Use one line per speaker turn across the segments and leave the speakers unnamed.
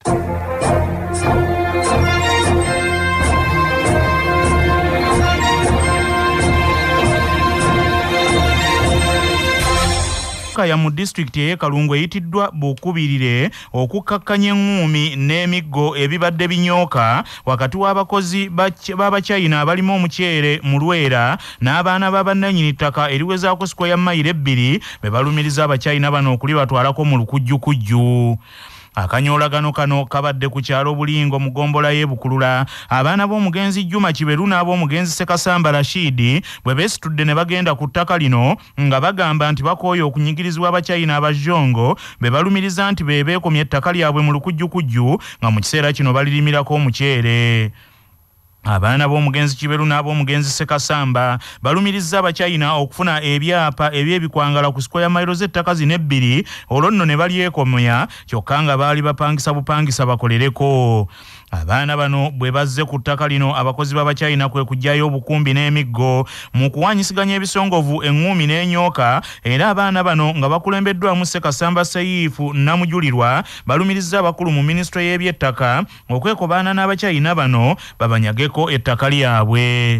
ya mu district ye Kalungu eyitiddwa bukubirire okukakkanya engumi n'emiggo ebibadde binyooka wakati w'abakozi b'Abachina abalimu omuceere mu Lwera n'abaana b'abannannyini ttaka eriwezaako sikweya ya mayiro 2 be balumiriza Abachina bano okulibatwalako mu lukujjukujju. Akanyoolagano kano kabadde ku kyalo Bulingo mu Gombola y'Ebukulula. Abaana b'omugenzi Juma Kiberu n'ab'omugenzi Sekasamba Rashidi bwe beesitudde ne bagenda ku ttaka lino nga bagamba nti bakooye okunyigirizibwa Abachina abajongo be balumiriza nti be beekomye ettaka lyabwe mu lukujjukujju nga mu kiseera kino balirimirako omuceere. Abaana b'omugenzi Kiberu n'ab'omugenzi Sekasamba balumiriza Abachina okufuna ebyapa eby'ebikwangala ku sikweya mayiro z'ettaka zino 2 olwo nno ne balyekomya kyokka nga baali bapangisa bupangisa bakolereko. Abaana bano bwe bazze ku ttaka lino abakozi b'Abachina kwe kujjayo obukumbi n'emiggo mu kuwanyisiganya ebisongovu engumi n'enyooka era abaana bano nga bakulembeddwamu Sekasamba Seyifu namujulirwa balumiriza abakulu mu minisitule y'ebyettaka okwekobaana n'Abachina bano babanyageko ettaka lyabwe.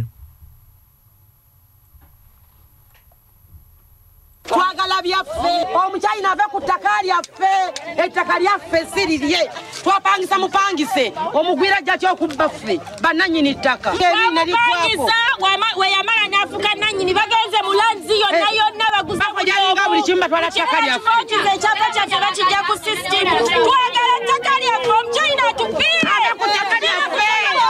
Twagala byaffe omuchina ave ku ttaka lyaffe ettaka lyaffe sirirye twapangisa mupangise omugwira jja kyokubba ffe bannannyini ttaka weyamala n'afuka nannyini bagenze mu lanzi yonna baguza buli kimu batwala ttaka lyaffe ekyapa kyaffe bakijja ku system twagala ettaka lyaffe omuchina atufiire ku ttaka lyaffe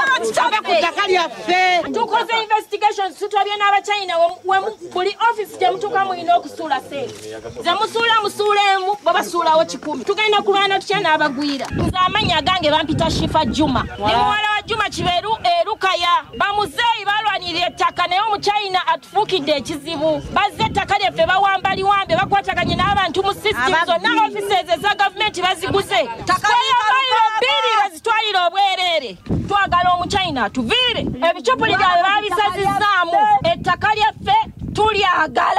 tukoze investigations tutwabye n'Abachina buli office gye mutuuka mulina okusuula sente ze musuulemu babasuulawo 10 tugenda kulwana tutya n'abagwira nze amanya gange bampita Shifa Juma ne muwala wa Juma Kiberu Erukaya bamuzeeyi balwanirira ettaka naye omuchina atufuukidde ekizibu bazze ettaka lyaffe bawambaliwambe bakwataganye n'abantu mu system zonna offices eza gavumenti baziguze mayiro 2 bazitwalira obwereere twagala omuchina tuviire ebicoupuli byabwe babisazizaamu ettaka lyaffe tulyagala.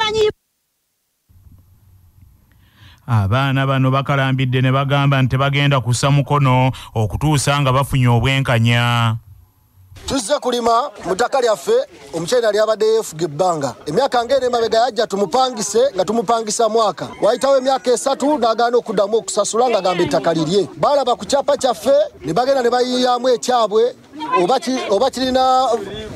Abaana bano bakalambidde ne bagamba nti bagenda kussa mukono okutuusa nga bafunye obwenkanya.
Tuzze kulima mu ttaka lyaffe omuchina lyabadde yeefuga ebbanga emyaka ng'eno emabega yajja tumupangise nga tumupangisa mwaka wayitawo emyaka 3 n'agaana okuddamu okusasula nga gamba ettaka lirye balaba ku kyapa kyaffe ne bagenda ne bayiyamu ekyabwe oba kirina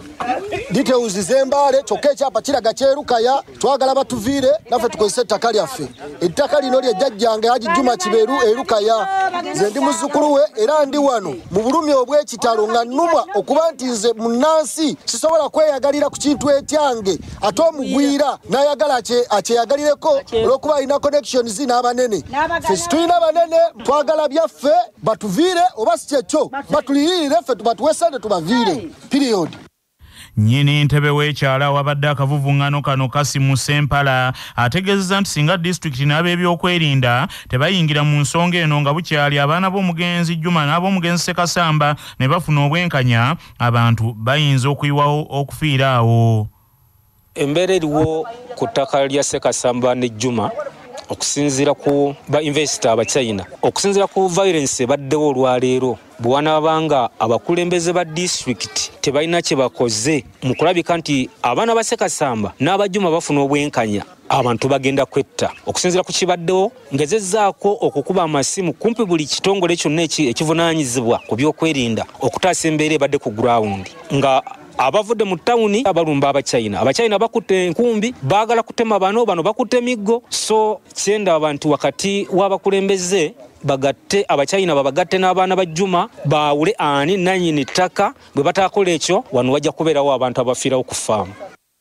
details z'embaale kyokka ekyapa kiraga kyerukaya twagala batuviire naffe tukozesa ettaka lyaffe ettaka lino lye jjajjange Haji Juma Kiberu Erukaya nze ndi muzzukulu we era ndi wano mu bulumi obw'ekitalo nga nnumwa okuba nti nze munnansi sisobola kweyagalira ku kintu ekyange ate omugwira n'ayagala akyeyagalireko olw'okuba alina connections n'abanene ffe situlina banene twagala byaffe batuviire oba si kyekyo batuliyirire ffe tubatuwesane tubaviire period.
Nnyini ntebe w'ekyala wabadde akavuvuŋŋano kano Kasimu Sempala ategeezezza nti singa disitulikiti n'ab'ebyokwerinda tebayingira mu nsonga eno nga bukyali abaana b'omugenzi Juma n'ab'omugenzi Sekasamba ne bafuna obwenkanya abantu bayinza okuyiwawo okufiira awo.
Embeera eriwo ku ttaka lya Sekasamba ne Juma okusinziira ku ba investor Abachina okusinziira ku violence baddewo olwaleero bwanabanga abakulembeze ba district tebalina kye bakoze mu kulabika nti abaana ba Sekasamba n'Abajuma bafuna obwenkanya abantu bagenda kwetta okusinziira ku kibaddewo ngezezzaako okukuba amasimu kumpi buli kitongole kyonna ekivunaanyizibwa ku byokwerinda okutaasa embeera ebadde ku ground nga abavudde mu tawuni abalumba Abachina bakutte enkumbi baagala kutema bano bakutte emiggo so kyenda abantu wakati w'abakulembeze bagatte Abachina babagatte n'abaana ba Juma baawule ani nannyini ttaka bwe bataakola ekyo wano wajja kubeerawo abantu abafiirawo ku faamu.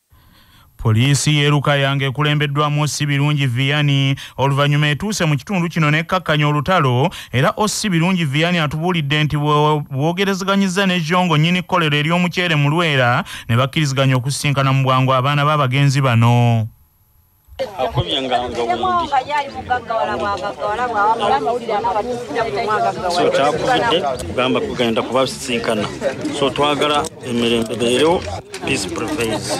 Poliisi y'Erukaya ekulembeddwamu Ossi Birungi Vianney oluvannyuma etuuse mu kitundu kino n'ekkakkanya olutalo era Ossi Birungi Vianney atubuulidde nti bwogerezeganyizza ne Jongo nnyini kkolero ery'omuceere mu Lwera ne bakkiriziganya okusisinkana mu bwangu abaana b'abagenzi bano.
So twakubidde gamba kugenda kubasisinkana so twagala emirembe leero peace prevails.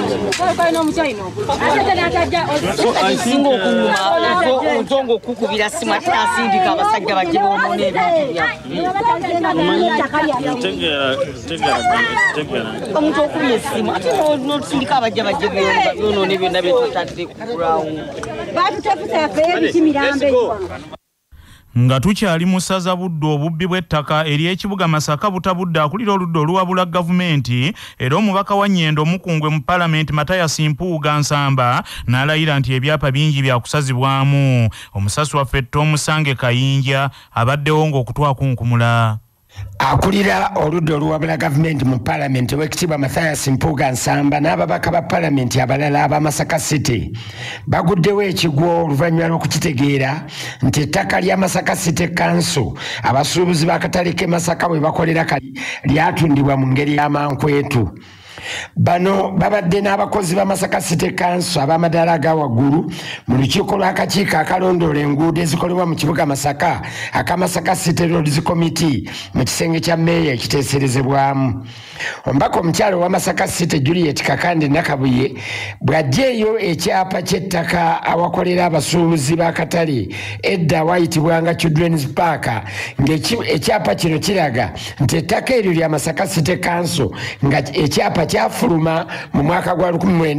Singo kuuma nzongo kukubira simu ate asindika abasajja bajje bonoona ebintu omuntu okubya essimu ate n'otusindika abajja bajje bonoona ebyonna byetutadde kukulawo batutefuse yaffe ebikimirambe
nga tukyali mu ssaza Buddu obubbi bw'ettaka eri ekibuga Masaka butabudde akulira oludda oluwabula gavumenti era omubaka wa Nnyendo omukungwe mu Paalamenti Mathias Mpuuga Nsamba n'alayira nti ebyapa bingi byakusazibwamu. Omusasi waffe Musange Kayinja abaddewo ng'okutwakunkumula.
Akulira oludda oluwabula gavumenti mu Paalamenti w'ekitiibwa Mathias Mpuuga Nsamba n'ababaka ba Paalamenti abalala aba Masaka City baguddewo ekigwo oluvannyuma lw'okukitegeera nti ettaka lya Masaka City Council abasuubuzi b'akatale k'e Masaka bwe bakolera kali lyatundibwa mu ngeri y'amankwetu. Bano babadde n'abakozi ba Masaka City Council ab'amadaala aga waggulu mu lukiiko lw'akakiiko akalondoola enguudo ezikolebwa mu kibuga Masaka aka Masaka City Roads Committee mu kisenge kya mmeeya ekiteeserezebwamu. Omubaka omukyalo wa Masaka City Juliet Kakande Nakabuye bw'aggyeeyo ekyapa ky'ettaka awakolera abasuubuzi b'akatale edda wayitibwanga Children's Park ng'ekyapa kino kiraga nti ettaka eryo lya Masaka City Council nga ekyapa kyafuluma mu mwaka gwa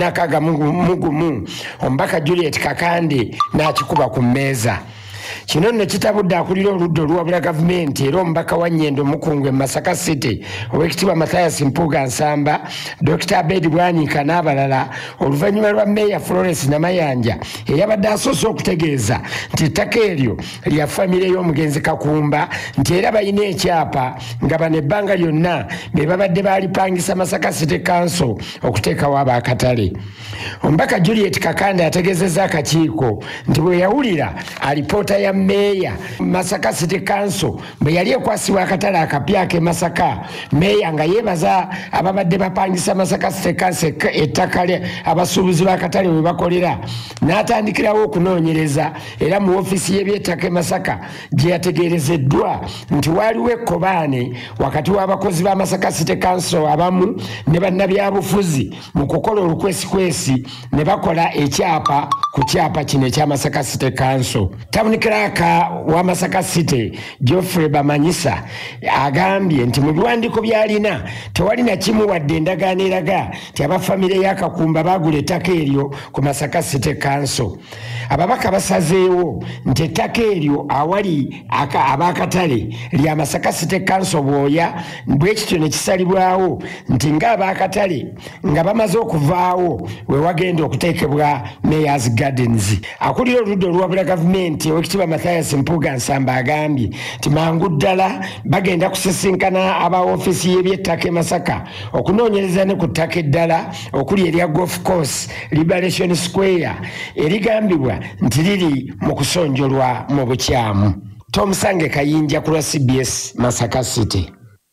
1961 omubaka Juliet Kakande n'akikuba ku mmeeza. Kino nno kitabudde akulira oludda oluwabula gavumenti era omubaka wa Nnyendo omukungwe mu Masaka City ow'ekitiibwa Mathias Mpuuga Nsamba, Dr. Abedi Bwanika n'abalala oluvannyuma lwa Meeya Florence Namayanja eyabadde asoose okutegeeza nti ettaka eryo lya famire y'omugenzi Kakumba nti era balina ekyapa nga bano ebbanga lyonna be babadde baalipangisa Masaka City Council okuteekawo ab'akatale. Omubaka Juliet Kakande ategeezezza akakiiko nti bwe yawulira alipoota ya Meeya Masaka City Council bwe yali ekwasibwa akatale akapya ke Masaka, Meeya nga yeebaza ababadde bapangisa Masaka City Council ettaka abasuubuzi b'akatale bwe bakolera n'atandikirawo okunoonyereza era mu woofiisi y'ebyettaka e Masaka gye yategeerezeddwa nti waaliwo ekkobaane wakati w'abakozi ba Masaka City Council abamu ne bannabyabufuzi mu kukola olukwesikwesi ne bakola ekyapa ku kyapa kino ekya Masaka City Council. Tabunikiraka wa Masaka City Geoffrey Bamanyisa agambye nti mu biwandiiko byalina tewalina kimu wadde endagaano eraga nti abafamire y'Akakumba baagula ettaka eryo ku Masaka City Council. Ababaka basazeewo nti ettaka eryo awali ab'akatale lya Masaka City Council bwoya bwekityo ne kisalibwawo nti ng'ab'akatale nga bamaze okuvaawo we wagenda okuteekebwa Mayor's Gardens. Akulira oludda oluwabula gavumenti ow'ekitiibwa Mathias Mpuuga Nsamba agambye nti mangu ddala bagenda kusisinkana aba woofiisi y'ebyettaka e Masaka okunoonyereza ne ku ttaka eddala okuli erya Golf Course Liberation Square erigambibwa nti liri mu kusonjolwa mu bukyamu. Musange Kayinja ku lwa CBS Masaka City.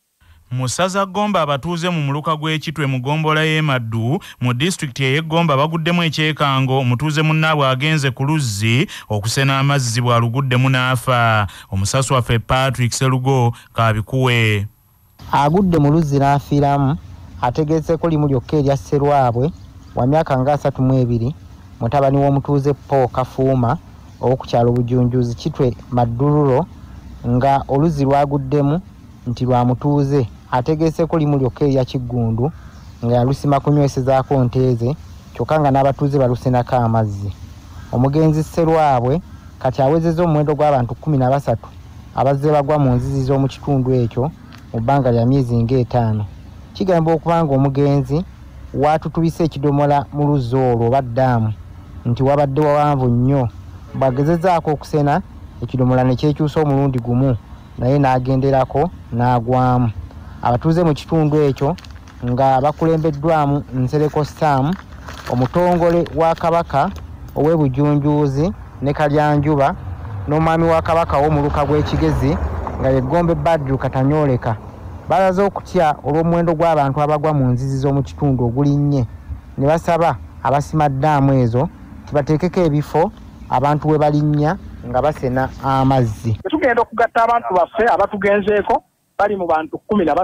Musaza Gomba abatuuze mu muluka gw'ekitwe mu gombola y'e Maddu mu disitulikiti ey'Egomba baguddemu ekyekango omutuuze munnaabwe agenze ku luzzi okusena amazzi bw'aluguddemu n'afa. Omusasi waffe Patrick Serugo kabikuwe
agudde mu luzzi n'afiiramu ategeeze ko limu lyokka erya sserwabwe wa myaka nga 32 mutabani w'omutuuze Paul Kafuuma ow'okukyalo Bujunjuzi Kitwe Maddululo nga oluzzi lwaguddemu nti lwa mutuuze ategeese ko limu lyokka erya Kiggundu nga yalusima kunywesezaako nteeze kyokka nga n'abatuuze balusenako amazzi. Omugenzi Sserwabwe kati awezezza omuwendo gw'abantu 13 abazze bagwa mu nzizi z'omu kitundu ekyo mu bbanga lya myezi nga 5. Kigamba okubanga omugenzi waatutubisa ekidomola mu luzzi olwo oba ddaamu nti wabadde wawanvu nnyo bw'agezezzaako okusena ekidomola ne kyekyusa omulundi gumu naye n'agenderako n'agwamu. Abatuuze mu kitundu ekyo nga bakulembeddwamu Nsereko Sam omutongole wa Kabaka ow'e Bujunjuzi ne Kalyanjuba n'omwami wa Kabaka w'omuluka gw'Ekigezi nga ye Gombe Badru Katanyoleka balaze okutya olw'omuwendo gw'abantu abagwa mu nzizi z'omu kitundu ogulinnye ne basaba abasima ddaamu ezo tibateekeko ebifo abantu we balinnya nga basena amazzi.
Tugenda okugatta abantu baffe abatugenzeeko bali mu bantu 13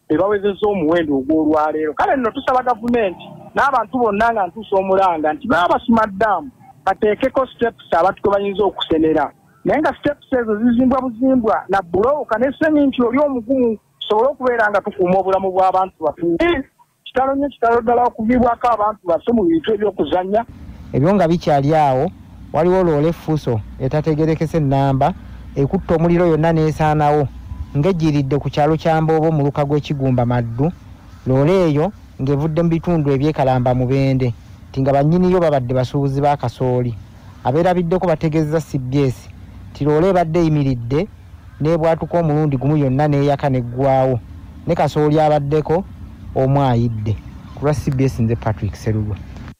ebawezezza omuwendo ogw'olwaleero. Kale nno tusaba gavumenti n'abantu bonna nga ntuusa omulanga nti baba basima ddaamu bateekeko steps abantu kwe bayinza okusenera. Naye nga steps ezo zizimbwa buzimbwa na bulooka ne seminti oli omugumu tusobole okubeera nga tukuuma obulamu bw'abantu baffe. Kitalo nnyo kitalo ddala okuvibwako abantu baffe mu bintu ebyokuzannya.
Ebyo nga bikyali awo waliwo loole effuso etategerekese ennamba ekutta omuliro yonna n'esaanawo ng'ejjiridde ku kyalo kya Mboobo mu luka gw'Ekigumba Maddu. Loole eyo ng'evudde mu bitundu ebyekalamba Mubende nti nga bannyiniyo babadde basuubuzi ba kasooli. Abeerabiddeko bategeezezza CBS nti loole ebadde eyimiridde n'ebwatuka omulundi gumu yonna n'eyaka n'eggwaawo ne kasooli abaddeko omu ayidde. Ku lwa CBS nze Patrick Serugwa.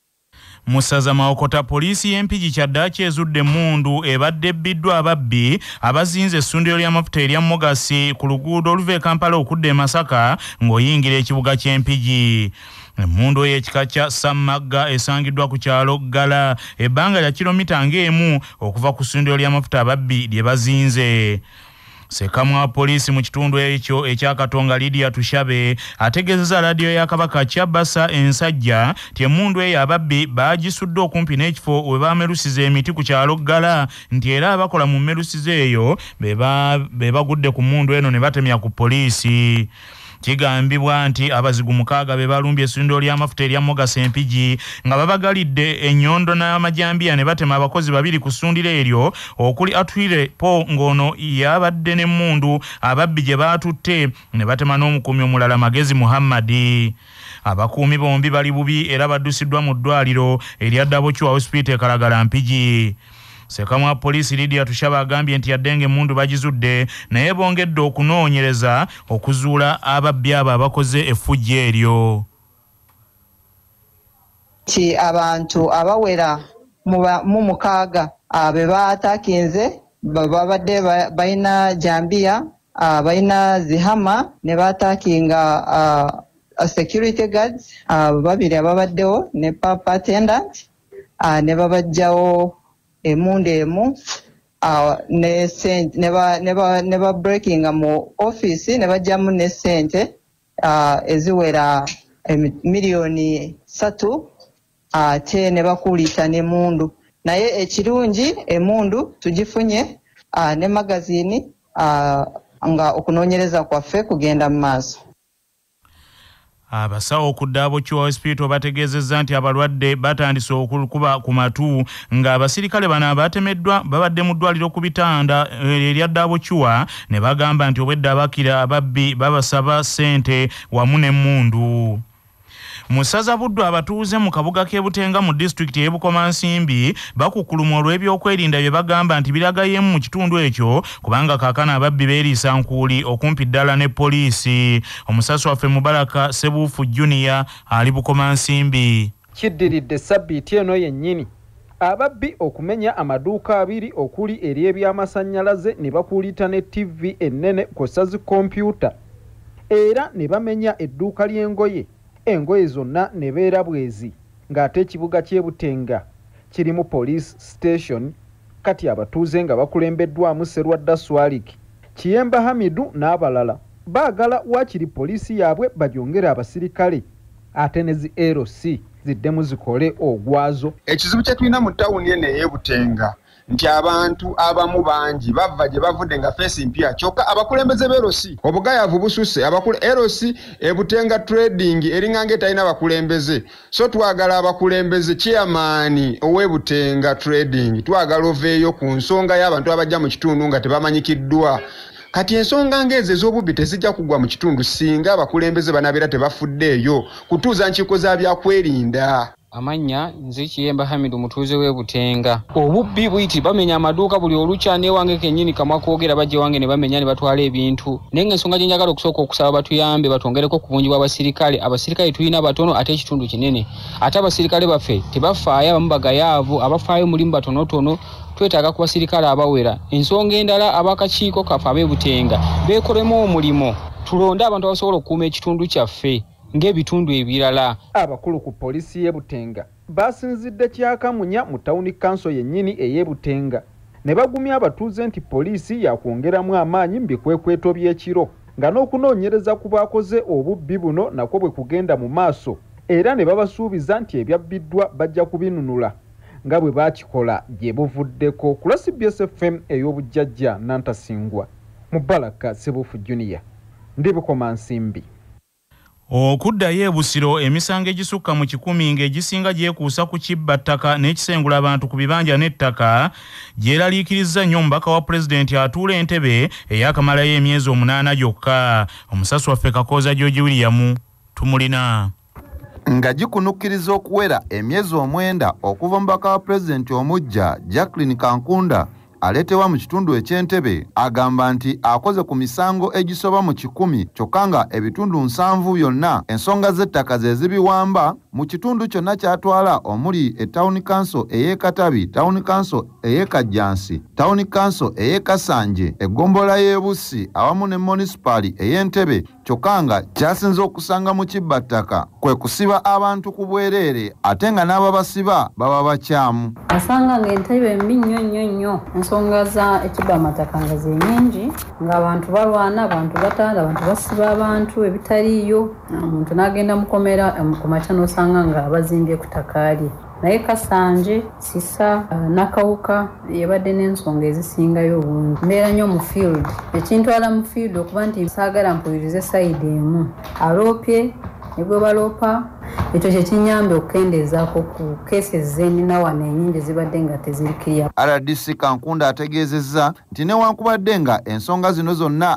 Musaza Mawokota poliisi y'Empigi Kyaddaaki ezudde emmundu ebadde ebbiddwa ababbi abazinze essundiro ly'amafuta erya Mogasi ku luguudo oluva e Kampala okudda e Masaka ng'oyingira ekibuga ky'Empigi. Emmundu ey'ekika kya Samagga esangiddwa ku kyalo Gala ebbanga lya kilomita ng'emu okuva ku ssundiro ly'amafuta ababbi lye bazinze. Sekamu wa poliisi mu kitundu ekyo ekyakatonga Lydia Tushabe ategeezezza laadiyo ya Kabaka Kyabasa ensajja nti emmundu eyo ababbi baagisudde okumpi n'ekifo we baamerusiza emiti ku kyalo Gala nti era abakola mu mmerusizo eyo be bagudde ku mmundu eno ne batemya ku poliisi. Kigambibwa nti abazigu 6 be balumbye essundiro ly'amafuta erya Mogasi Empigi nga babagalidde ennyondo n'amajambiya ne batema abakozi 2 ku ssundiro eryo okuli Atwire Po ngono yabadde n'emmundu ababbi gye baatutte ne batema n'omukuumi omulala Magezi Muhammadi. Abakuumi bombi bali bubi era baddusiddwa mu ddwaliro erya Dabochwa Hospital Kalagala Mpigi. Sekamu wa poliisi Lydia Tushaba agambye nti yadde emmundu bagizudde naye bongedde okunoonyereza okuzuula ababbi abo abakoze effujjo eryo.
Ti abantu abawera mu 6 be baatakinze babadde balina jambiya balina zihama ne baatakinga security guards 2 ababaddewo ne papa attendant ne babajjawo emundu emu ne sente ne ba breaking mu office ne bajjamu ne sente eziwera miliyoni 3 ate ne bakuulita n'emundu. Naye ekirungi emundu tugifunye ne magazini nga okunoonyereza kwaffe kugenda mu maaso.
Abasawo ku Dabochwa Hospital bategeezezza nti abalwadde batandise okukuba ku matu nga abasirikale bano abatemeddwa babadde mu ddwaliro ku bitanda erya Dabochwa ne bagamba nti obwedda abakira ababbi babasaba ssente wamu n'emmundu. Musaza Buddu abatuuze mu kabuga k'Ebutenga mu district y'e Bukomansimbi bakukuluma olw'ebyokwerinda bye bagamba nti biragayemu mu kitundu ekyo kubanga kaakana ababbi beeriisa nkuuli okumpi ddala ne poliisi. Omusasi waffe Mubaraka Sebuufu Junior ali Bukomansimbi.
Kiddiridde sabbiiti eno yennyini ababbi okumenya amaduuka 2 okuli ery'ebyamasannyalaze ne bakuulita ne TV ennene kw'ossa zi kompyuta era ne bamenya edduuka ly'engoye. Engoye zonna ne beera bwezi ng'ate ekibuga ky'Ebutenga kirimu police station kati abatuuze nga bakulembeddwamu Serwadda Swalik, Kiyemba Hamidu n'abalala baagala waakiri poliisi yaabwe bagyongere abasirikale ate ne zi LC ziddemu zikole ogwazo.
Ekizibu kye tulina mu tawuni eno ey'Ebutenga nti abantu abamu bangi bava gye bavudde nga feesi mpya kyokka abakulembeze b'erosi obugayavu bususe erosi Ebutenga trading eringange talina abakulembeze, so twagala abakulembeze chairman ow'Ebutenga trading twagala oveeyo ku nsonga y'abantu abajja mu kitundu nga tebamanyikiddwa. Kati ensonga ng'ezo ez'obubbi tezijja kugwa mu kitundu singa abakulembeze banabeera tebafuddeeyo kutuuza nkiiko za byakwerinda.
Amanya nze Kiyemba Hamidu mutuuze w'Ebutenga. Obubbi bwiti bamenya amaduuka buli olukya ne wange kennyini kamwa kwogera bajje wange ne bamenya ne batwala ebintu. Naye ensonga gye njagala okusooka okusaba batuyambe batongereko ku bungi bw'abasirikale. Abasirikale tulina batono ate ekitundu kinene. Ate abasirikale baffe tebafaayo abamu bagayaavu abafaayo mulimu batonotono. Twetaaga ku basirikale abawera. Ensonga endala abakakiiko kaffe ab'Ebutenga beekolemu omulimu tulonde abantu abasobola okukuuma ekitundu kyaffe ng'ebitundu ebirala.
Abakulu ku poliisi y'Ebutenga basinzidde Kyakamunya mu tawuni kanso yennyini ey'Ebutenga ne bagumya abatuuze nti poliisi yakwongeramu amaanyi mu bikwekweto by'ekiro nga n'okunoonyereza ku bakoze obubbi buno nakwo bwe kugenda mu maaso era ne babasuubiza nti ebyabbiddwa bajja kubinunula nga bwe baakikola gye buvuddeko. Ku CBS FM ey'obujjajja Nantasingwa, Mubaraka Sebufu Junior, ndi Bukoma Nsimbi.
Okuddayo ebusiro emisango egisukka mu 100 ng'egisinga gyekuusa ku kibba ttaka n'ekisengula abantu ku bibanja n'ettaka gyeraliikiriza nnyo omubaka wa pulezidenti atuula entebe ey'akamalayo emyezi 8 gyokka. Omusasi waffe Kakooza George William tumulina.
Nga gikunukkiriza okuwera emyezi 9 okuva omubaka wa pulezidenti omujja Jacqueline Kankunda aletewa mu kitundu eky'Entebbe agamba nti akoze ku misango egisoba mu 100 kyokka nga ebitundu 7 byonna ensonga z'ettaka ze zibiwamba mu kitundu kyonna kyatwala omuli Town Council ey'e Katabi, Town Council ey'e Kajjansi, Town Council ey'e Kasanje, eggombola y'e Bussi awamu ne municipal ey'Entebbe kyokka nga kyasinze okusanga mu kibbattaka kwe kusiba abantu ku bwereere ate nga n'ababasiba baba bakyamu.
Asanga ng'Entebbe mbi nnyo ensonga za ekibba amataka nga zennyingi ng'abantu balwana, abantu batanda, abantu basiba abantu ebitaliiyo, omuntu n'agenda mukomera ku makya n'osanga nga abazimbye ku ttaka lye. Naye Kasanje, Sisa, Nakawuka yabadde n'ensonga ezisingayo obungi. Mbeera nnyo mu field. Ekintwala mu field okuba nti saagala mpulirize sayidi emu. Aloopye ne bwe baloopa ekyo kye kinyambe okukendeezaako ku cases z'ennina wano ennyingi zibadde nga tezirikirya.
RDC Kankunda ategeezezza nti newankubadde nga ensonga zino zonna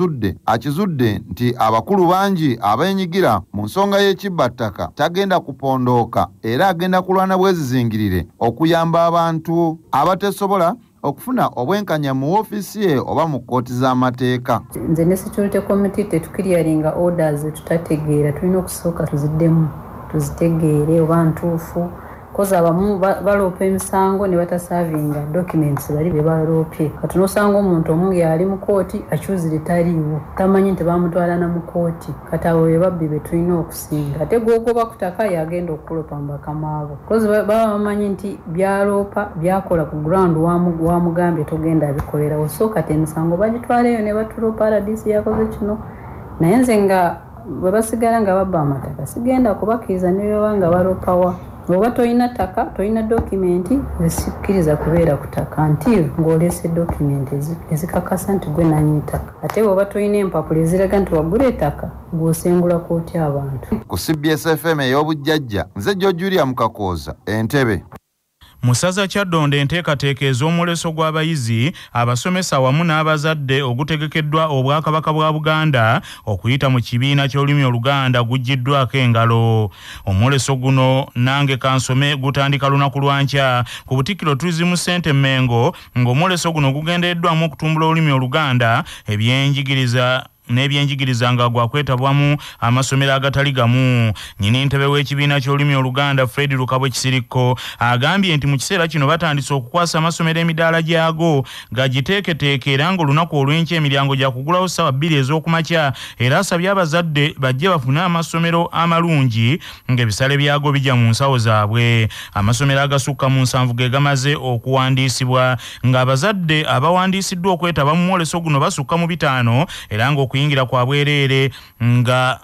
akizudde nti abakulu bangi abeenyigira mu nsonga y'ekibbattaka tagenda kupondooka era agenda kulwana bwezizingirire okuyamba abantu abatesobola okufuna obwenkanya mu ofiisi ye oba mu kkooti z'amateeka.
Nze ne security committee tetukiriyaringa orders tutategeera, tulina okusooka tuziddemu tuzitegeere oba ntuufu koza abamu baloopa emisango ne batasavinga documents bali be baloopye. Kati n'osanga omuntu omu yali mu kooti akyuzire taliiwo tamanyi nti bamutwala na mu kooti. Kati abo be babbi be tulina okusinga ate gwogoba ku ttaka yagenda okulopa mu bakama abo kozi baba bamanyi nti byaloopa byakola ku ground wamugambye togenda abikolerawo. So kati emisango bagitwaleyo ne batuloopa RDC yakoze kino naye nze nga bwe basigala nga babba amataka sigenda kubakkiriza ne baba nga baloopawa. Oba toyina ttaka toyina dokimenti zisikkiriza kubeera ku ttaka until ng'oleese dokimenti ezikakasa nti gwe nannyini ttaka. Ate bw'oba toyina empapula eziraga nti wagula ettaka gw'osengula kooti abantu.
Ku CBS FM ey'obujjajja nze George William Kakooza Entebbe.
Musaza Kyadonde enteekateeka ez'omuleso gw'abayizi abasomesa wamu n'abazadde ogutegekeddwa obwakabaka bwa Buganda okuyita mu kibiina ky'olulimi Oluganda guggiddwako engalo. Omuleso guno nange kansome gutandika lunaku lwankya ku Butikkiro Tourism Center Mengo ng'omuleso guno gugendereddwamu okutumbula olulimi Oluganda n'ebyenjigiriza nga gwakwetabwamu amasomero agatali gamu. Nnyini ntebe w'ekibiina ky'olulimi Oluganda Fred Lukabwe Kisirikko agambye nti mu kiseera kino batandise okukwasa amasomero emidaala gyago gagiteeketeeke era ng'olunaku olw'enkya emiryango gya kugulawo ssaawa 2 ez'okumakya era asabye abazadde bajje bafune amasomero amalungi ng'ebisale byago bijja mu nsawo zaabwe. Amasomero agasukka mu 7 ge gamaze okuwandiisibwa ng'abazadde abawandiisiddwa okwetaba mu mwoleso guno basukka mu 5 era ng'okuyingira kwa bwereere nga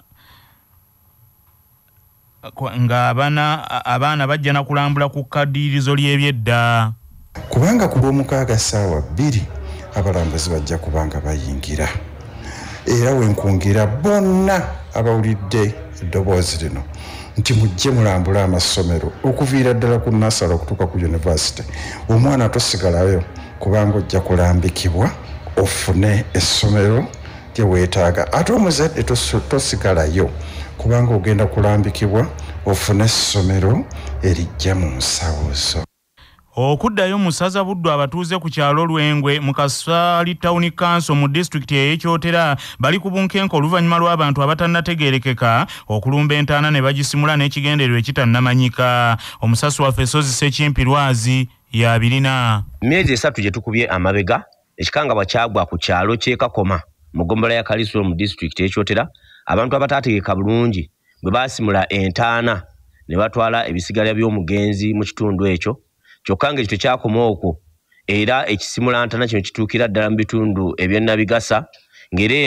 abaana bajja na kulambula ku kaddiirizo ly'ebyedda.
Kubanga ku Lwomukaaga ssaawa 2 abalambuzi bajja kubanga bayingira era wenkungira bonna abawulidde eddoboozi lino nti mujje mulambula amasomero okuviira ddala ku nasala okutuuka ku yunivasite. Omwana tosigalayo kubanga ojja kulambikibwa ofune essomero lye weetaaga ate omuzadde tosigalayo kubanga ogenda kulambikibwa ofune essomero erijja mu nsawo zo.
Okuddayo musaza Buddu abatuuze ku kyalo Lwengwe mu Kasali Town Council mu district y'Ekyotera bali ku bunkenko oluvannyuma lw'abantu abatannategeerekeka okulumba entaana ne bagisimula n'ekigendererwa ekitannamanyika. Omusasi waffe Sozi Sekimpi Lwazi y'abirina.
Myezi 3 gye tukubye amabega ekikangabwa kyagwa ku kyalo ky'e Kakoma mu ggombolola ya Kalisolo mu district y'Ekyotera abantu abataategeeka bulungi bwe baasimula entaana ne batwala ebisigalira by'omugenzi mu kitundu ekyo. Kyokka ng'ekyo kyakoma okwo era ekisimula ntana kino kituukira ddala mu bitundu eby'Ennabigasa ng'era eno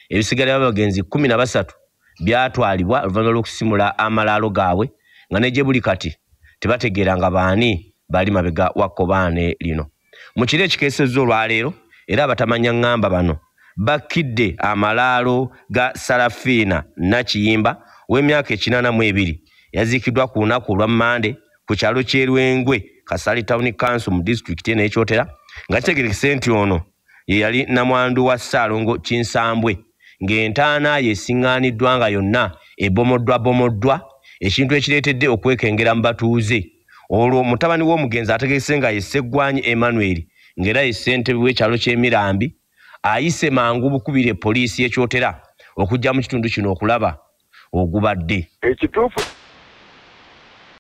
ebisigalira abagenzi 13 byatwalibwa oluvannyuma lw'okusimula amalaalo gaabwe nga ne gye buli kati tebategeeranga baani bali mabega wa kkobaane lino. Mu kiro ekikeesezza olwaleero era abatamanya ŋŋamba bano bakkidde amalaalo ga Sarafina Nakiyimba w'emyaka 82 yaziikiddwa ku lunaku olwa Mande ku kyalo ky'Erwengwe Kasali Town Council mu disitulikiti eno y'Ekyotera nga kitegerekese nti ono ye yali nnamwandu wa Ssaalongo Kinsambwe ng'entaana yesiŋŋaaniddwa nga yonna ebomoddwa ekintu ekireetedde okwekengera mu batuuze. Olwo mutabani w'omugenzi ategese nga ye Sseggwanyi Emmanuel ng'era ye ssentebe w'ekyalo ky'Emirambi ayise mangu bukubire poliisi y'Ekyotera okujja mu kitundu kino okulaba ogubadde.
Ekituufu